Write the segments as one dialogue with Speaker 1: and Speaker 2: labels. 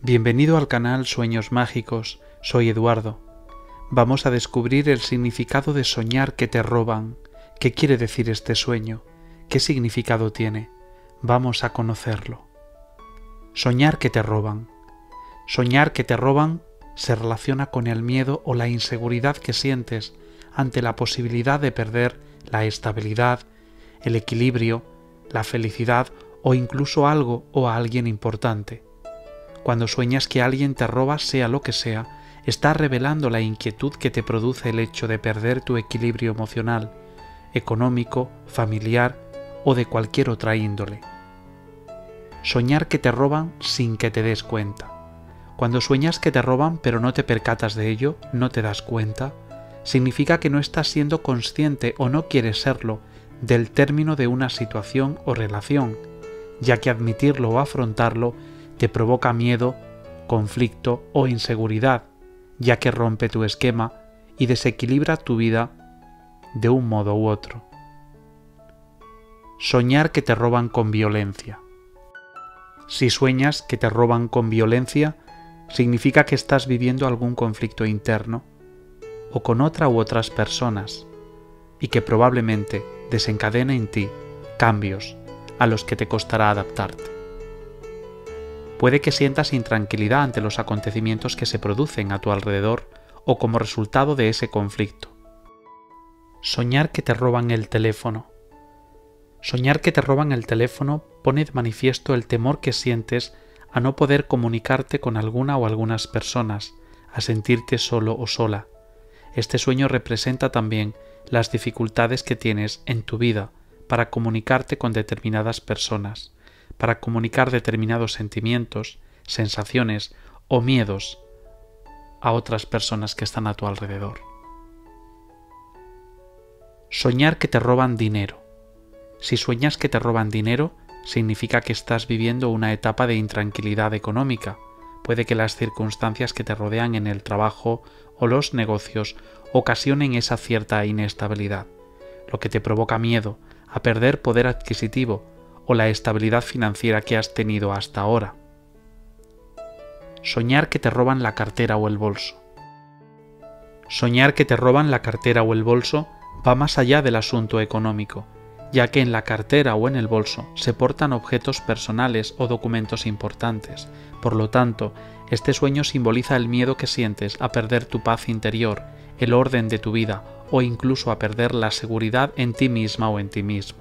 Speaker 1: Bienvenido al canal Sueños Mágicos, soy Eduardo. Vamos a descubrir el significado de soñar que te roban. ¿Qué quiere decir este sueño? ¿Qué significado tiene? Vamos a conocerlo. Soñar que te roban. Soñar que te roban se relaciona con el miedo o la inseguridad que sientes ante la posibilidad de perder la estabilidad, el equilibrio, la felicidad o incluso algo o a alguien importante. Cuando sueñas que alguien te roba, sea lo que sea, estás revelando la inquietud que te produce el hecho de perder tu equilibrio emocional, económico, familiar o de cualquier otra índole. Soñar que te roban sin que te des cuenta. Cuando sueñas que te roban pero no te percatas de ello, no te das cuenta, significa que no estás siendo consciente o no quieres serlo del término de una situación o relación, ya que admitirlo o afrontarlo te provoca miedo, conflicto o inseguridad, ya que rompe tu esquema y desequilibra tu vida de un modo u otro. Soñar que te roban con violencia. Si sueñas que te roban con violencia, significa que estás viviendo algún conflicto interno o con otra u otras personas y que probablemente desencadena en ti cambios a los que te costará adaptarte. Puede que sientas intranquilidad ante los acontecimientos que se producen a tu alrededor o como resultado de ese conflicto. Soñar que te roban el teléfono. Soñar que te roban el teléfono pone de manifiesto el temor que sientes a no poder comunicarte con alguna o algunas personas, a sentirte solo o sola. Este sueño representa también las dificultades que tienes en tu vida para comunicarte con determinadas personas, para comunicar determinados sentimientos, sensaciones o miedos a otras personas que están a tu alrededor. Soñar que te roban dinero. Si sueñas que te roban dinero, significa que estás viviendo una etapa de intranquilidad económica. Puede que las circunstancias que te rodean en el trabajo o los negocios ocasionen esa cierta inestabilidad, lo que te provoca miedo a perder poder adquisitivo o la estabilidad financiera que has tenido hasta ahora. Soñar que te roban la cartera o el bolso. Soñar que te roban la cartera o el bolso va más allá del asunto económico, ya que en la cartera o en el bolso se portan objetos personales o documentos importantes. Por lo tanto, este sueño simboliza el miedo que sientes a perder tu paz interior, el orden de tu vida o incluso a perder la seguridad en ti misma o en ti mismo.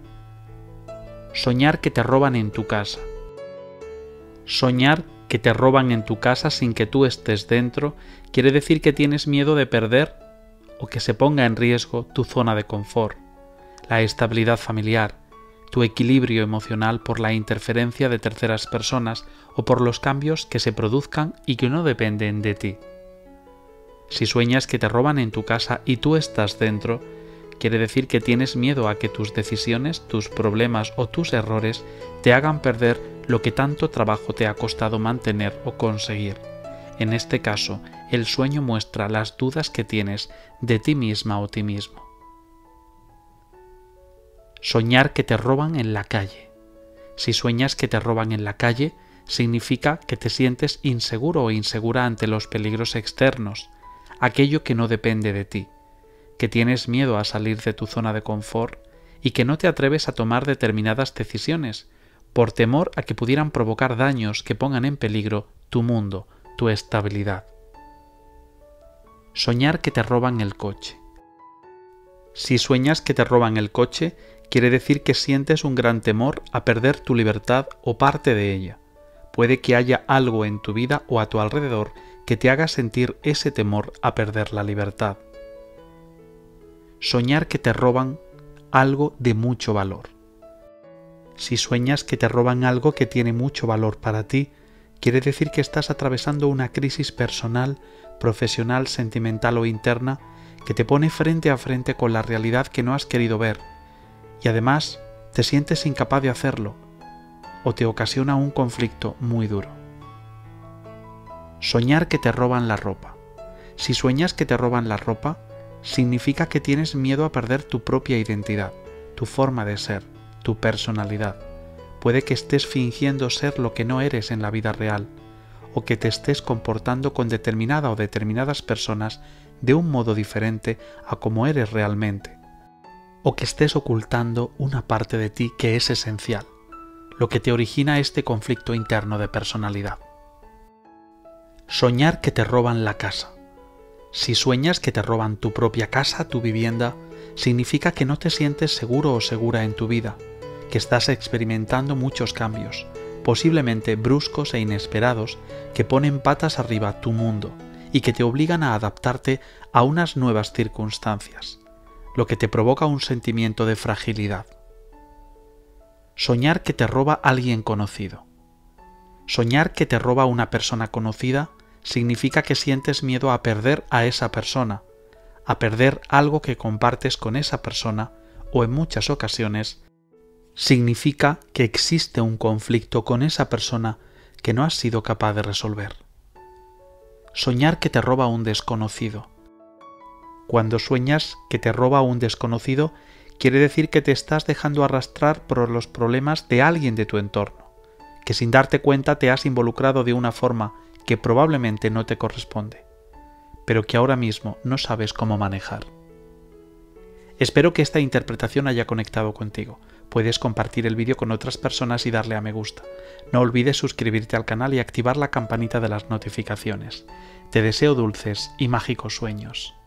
Speaker 1: Soñar que te roban en tu casa. Soñar que te roban en tu casa sin que tú estés dentro quiere decir que tienes miedo de perder o que se ponga en riesgo tu zona de confort, la estabilidad familiar, tu equilibrio emocional por la interferencia de terceras personas o por los cambios que se produzcan y que no dependen de ti. Si sueñas que te roban en tu casa y tú estás dentro, quiere decir que tienes miedo a que tus decisiones, tus problemas o tus errores te hagan perder lo que tanto trabajo te ha costado mantener o conseguir. En este caso, el sueño muestra las dudas que tienes de ti misma o ti mismo. Soñar que te roban en la calle. Si sueñas que te roban en la calle, significa que te sientes inseguro o insegura ante los peligros externos, aquello que no depende de ti, que tienes miedo a salir de tu zona de confort y que no te atreves a tomar determinadas decisiones por temor a que pudieran provocar daños que pongan en peligro tu mundo, tu estabilidad. Soñar que te roban el coche. Si sueñas que te roban el coche, quiere decir que sientes un gran temor a perder tu libertad o parte de ella. Puede que haya algo en tu vida o a tu alrededor que te haga sentir ese temor a perder la libertad. Soñar que te roban algo de mucho valor. Si sueñas que te roban algo que tiene mucho valor para ti, quiere decir que estás atravesando una crisis personal, profesional, sentimental o interna que te pone frente a frente con la realidad que no has querido ver y además te sientes incapaz de hacerlo o te ocasiona un conflicto muy duro. Soñar que te roban la ropa. Si sueñas que te roban la ropa, significa que tienes miedo a perder tu propia identidad, tu forma de ser, tu personalidad. Puede que estés fingiendo ser lo que no eres en la vida real, o que te estés comportando con determinada o determinadas personas de un modo diferente a como eres realmente, o que estés ocultando una parte de ti que es esencial, lo que te origina este conflicto interno de personalidad. Soñar que te roban la casa. Si sueñas que te roban tu propia casa, tu vivienda, significa que no te sientes seguro o segura en tu vida, que estás experimentando muchos cambios, posiblemente bruscos e inesperados, que ponen patas arriba tu mundo y que te obligan a adaptarte a unas nuevas circunstancias, lo que te provoca un sentimiento de fragilidad. Soñar que te roba alguien conocido. Soñar que te roba una persona conocida significa que sientes miedo a perder a esa persona, a perder algo que compartes con esa persona, o en muchas ocasiones significa que existe un conflicto con esa persona que no has sido capaz de resolver. Soñar que te roba un desconocido. Cuando sueñas que te roba un desconocido, quiere decir que te estás dejando arrastrar por los problemas de alguien de tu entorno, que sin darte cuenta te has involucrado de una forma que probablemente no te corresponde, pero que ahora mismo no sabes cómo manejar. Espero que esta interpretación haya conectado contigo. Puedes compartir el vídeo con otras personas y darle a me gusta. No olvides suscribirte al canal y activar la campanita de las notificaciones. Te deseo dulces y mágicos sueños.